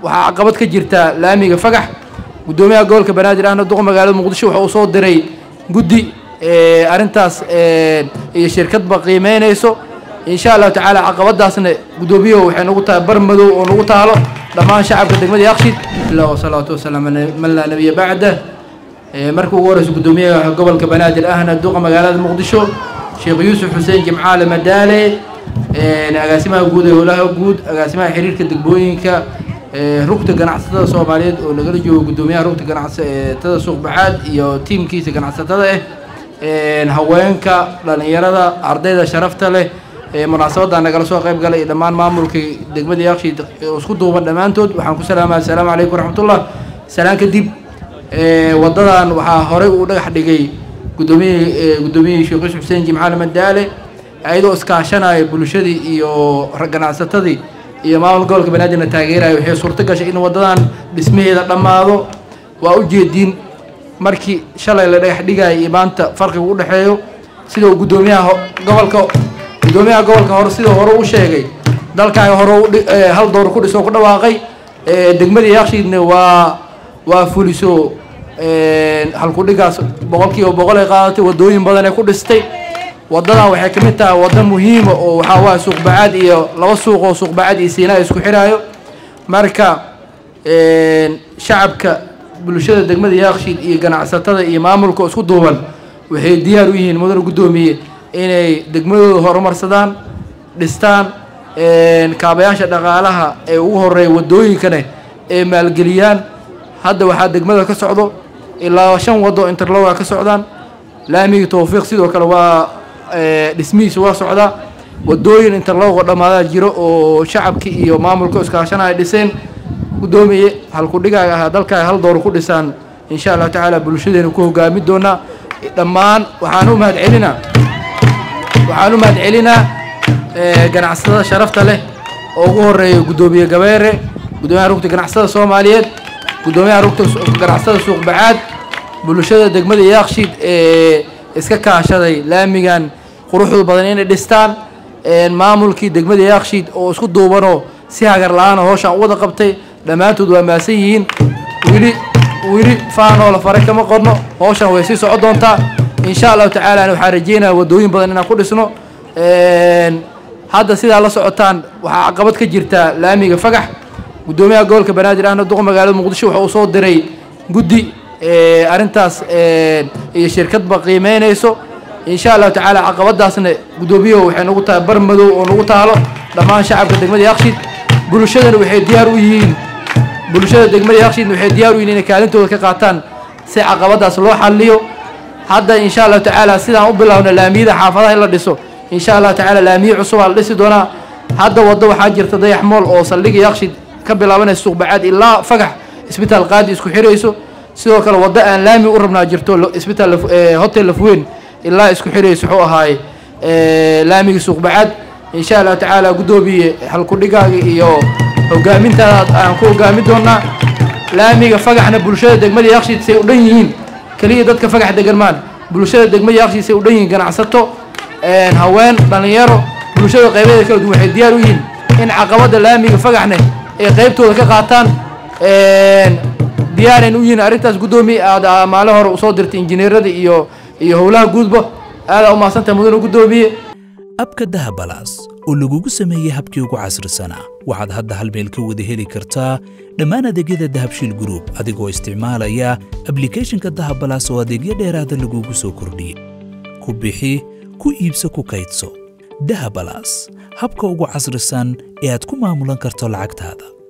waxaa caqabad ka jirta laamiga fagax gudoomiyaha gobolka banaadir ahna duqa magaalada muqdisho waxa uu soo diray guddi arintaas iyo shirkad ba qiimeynayso insha Allah taala caqabadaasna gudoomiyaha waxay nagu tahay barmadow oo nagu taalo dhamaan shacabka degmada Yaaqshiid ilaa salaatu wasalaam man la nabiy ba'da markuu ugu horeyso gudoomiyaha gobolka banaadir ahna duqa magaalada muqdisho Sheekh Yuusuf Xuseen Jimcaale Madaale agaasimaha guud ee howlaha guud agaasimaha xiriirka degmooyinka rugta ganacsatada Soomaaliyeed oo laga joogo gudoomiyaha rugta ganacsatada suuq bacaad iyo tiimkiisa ganacsatada haweenka dhalinyarada ardayda sharafta leh munaasabada nagala soo qayb galay dhamaan maamulka degmada Yaaqshiid isku duuban dhamaantood waxaan ku salaamaa assalaamu calaykum waraxmatullah salaan kadib wadadan waxaa hore u dhagax dhigay gudoomiyaha Sheekh Yuusuf Xuseen Jimcaale Madaale ayadoo iskaashanaya bulshadii iyo ganacsatadii iyo maamulka gobolka banaadir taageerayo waxay suurto gashay in wadadan dhismaheeda dhamaado waa u jeedin markii shalay la dhagax dhigay maanta farqiga u dhaxeeyo sidoo gudoomiyaha gobolka hore sidoo hore u sheegay dalka hore hal door ku dhiso ku dhawaaqay degmada Yaaqshiidna waa fuliso hal ku dhigaas boqolkiiba boqol ay qaadatay wadooyin badan ay ku dhistay wadadan waxay kamid tahay wada muhiim oo waxa waa suuq bacaad iyo laba suuq oo suuq bacaad iyo Siinaa isku xiraayo marka shacabka bulshada degmada Yaaqshiid iyo ganacsatada iyo maamulka isku duuban waxay diyaar u yihiin mudan gudoomiye inay degmadooda horumarsadaan dhistaan kaabayaasha dhaqaalaha ee ugu horeeya wadooyinkana ee maalgeliyaan hadda waxa degmada ka socdo ilaa 5 wado interlock ka socdaan laamiga Tawfiiq sidoo kale waa dhismihiisa waa socda wadooyin interlock dhamaada jiro oo shacabka iyo maamulka iskaashanaya dhiseen gudoomiye hal ku dhigaaga dalka hal door ku dhisaan insha Allah taala bulshadeena ku hogaami doona dhamaan waxaan u mahad celinaa ganacsatada sharafta leh oo ugu horeeyo gudoomiye Gabeere gudoomiyaha rugta ganacsatada Soomaaliyeed gudoomiyaha rugta ganacsatada suuq bacaad bulshada degmada Yaaqshiid iska kaashaday laamigan quruxda badan inay dhistaan maamulkii degmada Yaaqshiid oo isku duubano si hagar la'aan hawshan wada qabtay dhamaantood waa maasan yihiin wili faano la faray kama qorno hawshan way sii socon doontaa insha Allah taala waxaan rajeynayaa wadooyin badan inaan ku dhisno hadda sida la socotaan waxa caqabad ka jirta laamiga fagax gudoomiyaha gobolka banaadir ahna duqa magaalada muqdisho waxa uu soo diray guddi arintaas iyo shirkad ba qiimeynayso insha Allah taala caqabadaasna gudoomiyaha waxay nagu tahay barmadow oo nagu taalo dhamaan shacabka degmada Yaaqshiid bulshadana waxay diyaar u yihiin bulshada degmada Yaaqshiid waxay diyaar u yihiin inay kaalintooda ka qaataan si caqabadaas loo xalliyo hadda insha Allah taala sidaan u bilaawna laamiyada xaafadaha la dhiso insha Allah taala laamiyo cusub la dhisi doona hadda wado waxa jirta dayax mool oo saldhiga Yaaqshiid ka bilaabanaysa suuq bacaad ilaa fagax isbitaal qaadi isku xirayso sidoo kale wada aan laami u rabnaa jirto isbitaal hotel Lafweyn ilaa isku xirayso wuxuu ahaay laamiga suuq bacaad insha Allah taala gudoomiye hal ku dhigaaga iyo hogaaminta aan ku hogaami doona laamiga fagaxna bulshada degmada Yaaqshiid say u dhan yihiin kaliya dadka fagax degan maan bulshada degmada Yaaqshiid say u dhan yihiin ganacsato haween dhalinyaro bulshada qaybadeeda kala duwan waxay diyaar u yihiin in caqabada laamiga fagaxna ay qaybtooda ka qaataan diyaareen u yihiin arintaas gudoomiye aad maalo hore u soo dirtay injineerada iyo howlaha guudba aad u maasanta mudan gudoomiye abka Dahabalaas oo lagugu sameeyay habkii ugu casrisanaa waxaad hadda hal meel ka wada heli kartaa dhammaan adeegyada Dahabshiil Group adigoo isticmaalaya applicationka Dahabalaas oo adeegyo dheeraad ah lagugu soo kordhiyay ku bixi ku iibso ku kaydso Dahabalaas habka ugu casrisan ee aad ku maamulan karto lacagtaada.